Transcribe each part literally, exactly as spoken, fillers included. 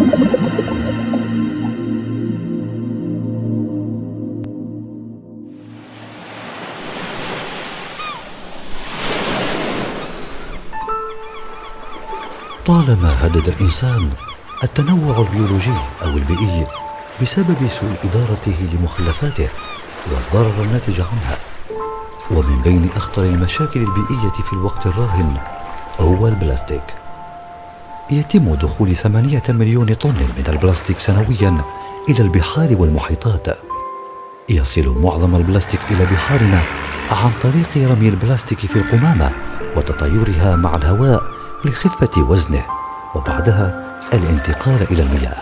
طالما هدد الإنسان التنوع البيولوجي أو البيئي بسبب سوء إدارته لمخلفاته والضرر الناتج عنها. ومن بين أخطر المشاكل البيئية في الوقت الراهن هو البلاستيك. يتم دخول ثمانية مليون طن من البلاستيك سنويا إلى البحار والمحيطات. يصل معظم البلاستيك إلى بحارنا عن طريق رمي البلاستيك في القمامة وتطايرها مع الهواء لخفة وزنه، وبعدها الانتقال إلى المياه.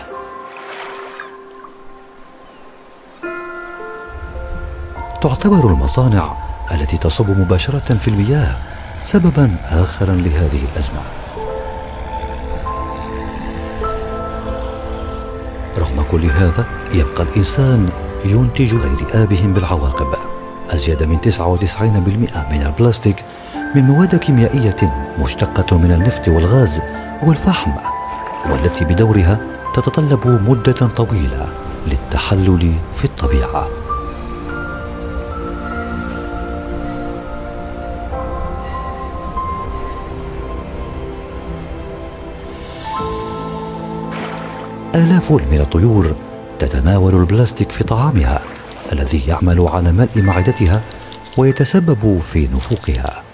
تعتبر المصانع التي تصب مباشرة في المياه سببا آخرا لهذه الأزمة. رغم كل هذا يبقى الإنسان ينتج غير آبه بالعواقب. أزيد من تسعة وتسعين بالمئة من البلاستيك من مواد كيميائية مشتقة من النفط والغاز والفحم، والتي بدورها تتطلب مدة طويلة للتحلل في الطبيعة. آلاف من الطيور تتناول البلاستيك في طعامها الذي يعمل على ملء معدتها ويتسبب في نفوقها.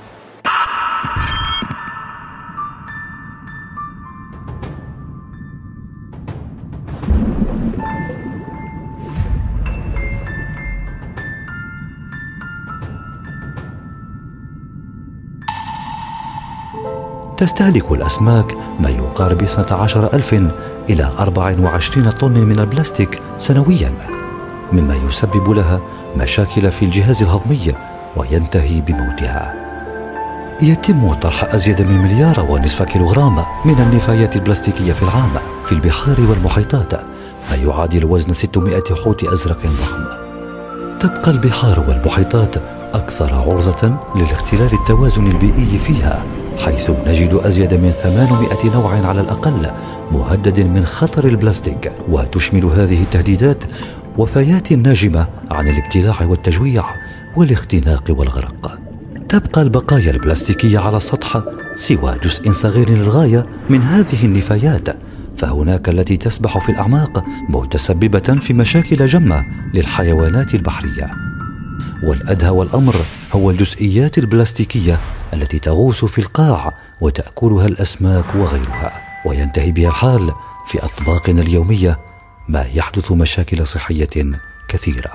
تستهلك الأسماك ما يقارب اثنتي عشرة ألف إلى أربعة وعشرين طن من البلاستيك سنويا، مما يسبب لها مشاكل في الجهاز الهضمي وينتهي بموتها. يتم طرح أزيد من مليار ونصف كيلوغرام من النفايات البلاستيكية في العام في البحار والمحيطات، ما يعادل وزن ستمائة حوت أزرق ضخم. تبقى البحار والمحيطات أكثر عرضة للاختلال التوازن البيئي فيها، حيث نجد أزيد من ثمانمائة نوع على الأقل مهدد من خطر البلاستيك، وتشمل هذه التهديدات وفيات ناجمة عن الابتلاع والتجويع والاختناق والغرق. تبقى البقايا البلاستيكية على السطح سوى جزء صغير للغاية من هذه النفايات، فهناك التي تسبح في الأعماق متسببة في مشاكل جمة للحيوانات البحرية. والأدهى والأمر هو الجزئيات البلاستيكية التي تغوص في القاع وتأكلها الأسماك وغيرها، وينتهي بها الحال في أطباقنا اليومية، ما يحدث مشاكل صحية كثيرة.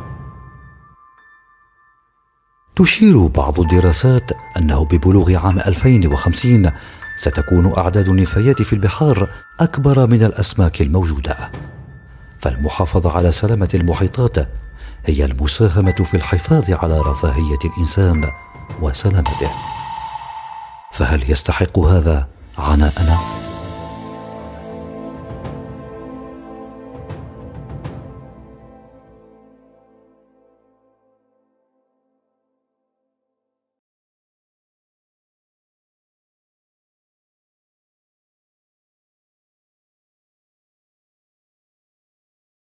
تشير بعض الدراسات أنه ببلوغ عام ألفين وخمسين ستكون أعداد النفايات في البحار أكبر من الأسماك الموجودة. فالمحافظة على سلامة المحيطات هي المساهمة في الحفاظ على رفاهية الإنسان وسلامته. فهل يستحق هذا عناءنا؟